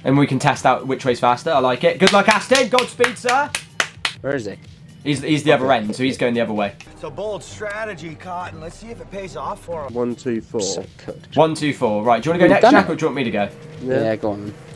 And we can test out which way's faster. I like it. Good luck, Aston. Godspeed, sir. Where is he? He's the other end, so he's going the other way. It's a bold strategy, Cotton. Let's see if it pays off for him. 1, 2, 4. So good. 1, 2, 4. Right, do you want to go next, Jack, or do you want me to go? Yeah, go on.